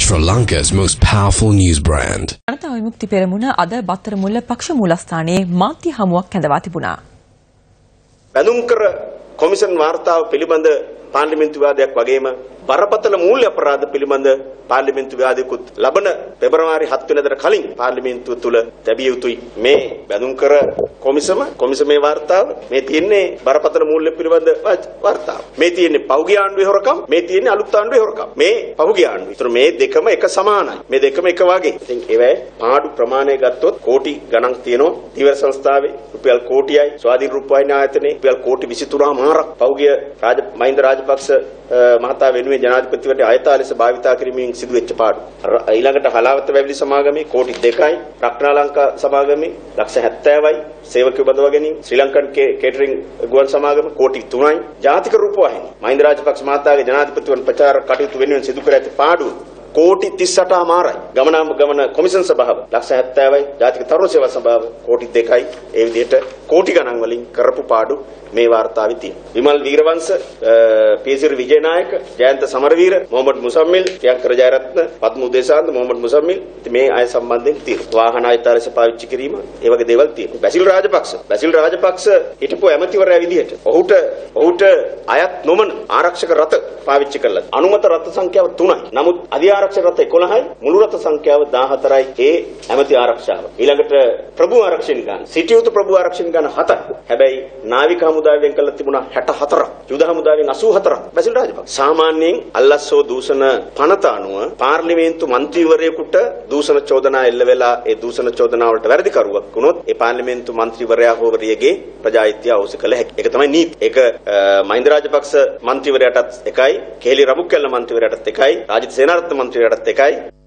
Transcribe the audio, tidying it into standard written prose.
Sri Lanka's most powerful news brand. Janatha Vimukthi Peramuna අද බත්තරමුල්ල පක්ෂ මූලස්ථානයේ මාධ්‍ය හමුවක් කැඳවා තිබුණා. බැඳුම් කර කොමිෂන් වාර්තාව පිළිබඳ පාර්ලිමේන්තු විවාදයක් වගේම බරපතල මූල්‍ය අපරාධ පිළිබඳ පාර්ලිමේන්තු විවාදයකුත් ලබන පෙබරවාරි 7 වෙනිදාට කලින් පාර්ලිමේන්තුව තුල ලැබිය යුතුයි. මේ බැඳුම් කර කොමිසමේ වාර්තාව මේ තියෙන්නේ බරපතල මූල්‍ය පිළිබඳ වාර්තාව. මේ තියෙන්නේ පෞගිය ආණ්ඩුවේ හොරකම්, මේ තියෙන්නේ අලුත් ආණ්ඩුවේ හොරකම්. මේ පෞගිය ආණ්ඩුව. ඒතර මේ දෙකම එක සමානයි. මේ දෙකම එක වගේ. ඉතින් ඒවැ පාඩු ප්‍රමාණය ගත්තොත් කෝටි ගණන් තියෙනවා. දීවර සංස්ථාවේ රුපියල් කෝටියයි, ස්වාධීන රූපවාහිනී ආයතනයේ රුපියල් කෝටි 23මාරක් පෞගිය මහින්ද රාජපක්ෂ මහතා වෙනුවෙන් ජනාධිපතිවරට අයථා ලෙස භාවිතා කිරීමෙන් සිදුවෙච්ච පාඩු. ඊළඟට හලාවත වැවිලි සමාගමේ කෝටි 2යි, රක්නාලංකා සමාගමේ ලක්ෂ 70යි, සේවකයෝ බඳවා ගැනීම, ශ්‍රී ලංකන් කේටරිං ගුවන් සමාගම කෝටි 3යි, ජාතික රූපවාහිනී මහින්ද රාජපක්ෂ මහතාගේ ජනාධිපතිවරණ ප්‍රචාර කටයුතු වෙනුවෙන් සිදු කර ඇති පාඩුව කෝටි 38මාරයි. ගමන කොමිෂන් සභාව ලක්ෂ 70යි, ජාතික තරුණ සේවා සභාව කෝටි 2යි. ඒ විදිහට කෝටි ගණන් වලින් කරපු පාඩු මේ වාර්තාවේ තියෙනවා. විමල් වීරවංශ, පීසිරි විජේනායක, ජයන්ත සමරවීර, මොහමඩ් මුසම්මිල්, ප්‍රියංකර ජයරත්න, පද්ම උදේසාන්ත, මොහමඩ් මුසම්මිල් මේ අය සම්බන්ධයෙන් තියෙනවා. වාහන ආයතනයස පාවිච්චි කිරීම, ඒ වගේ දේවල් තියෙනවා. බැසිල් රාජපක්ෂ හිටපු ඇමතිවරයා විදිහට ඔහුට අයත් නොමන ආරක්ෂක රථ පාවිච්චි කළා. අනුමත රථ සංඛ්‍යාව 3යි. නමුත් අධිආරක්ෂක රථ 11යි, මුළු රථ සංඛ්‍යාව 14යි. ඒ ඇමති ආරක්ෂාව. ඊළඟට ප්‍රභු ආරක්ෂණ ගන්න, සිටියුතු ප්‍රභු ආරක්ෂණ ගන්න 7යි. හැබැයි නාවික හමුදාවෙන් කළා තිබුණා 64ක්. යුද හමුදාවෙන් 84ක්. බැසිල් රාජපක්ෂ සාමාන්‍යයෙන් අල්ලස්සෝ දූෂණ පනත අනුව පාර්ලිමේන්තු මන්ත්‍රීවරයෙකුට දූෂණ චෝදනා එල්ල වෙලා ඒ දූෂණ චෝදනා වලට වැරදිකරුවක් වුණොත් ඒ පාර්ලිමේන්තු මන්ත්‍රීවරයා හෝ වරියගේ ප්‍රජායිත්‍ය අවශ්‍ය කළ හැකියි. ඒක තමයි නීති. ඒක මහින්ද රාජපක්ෂ මන්ත්‍රීවරයාටත් එකයි, කේලි රමුක්කැල්ල මන්ත්‍රීවරයාටත් එකයි, රාජිත සේනාරත්න මන්ත්‍රීවරයාටත් එකයි.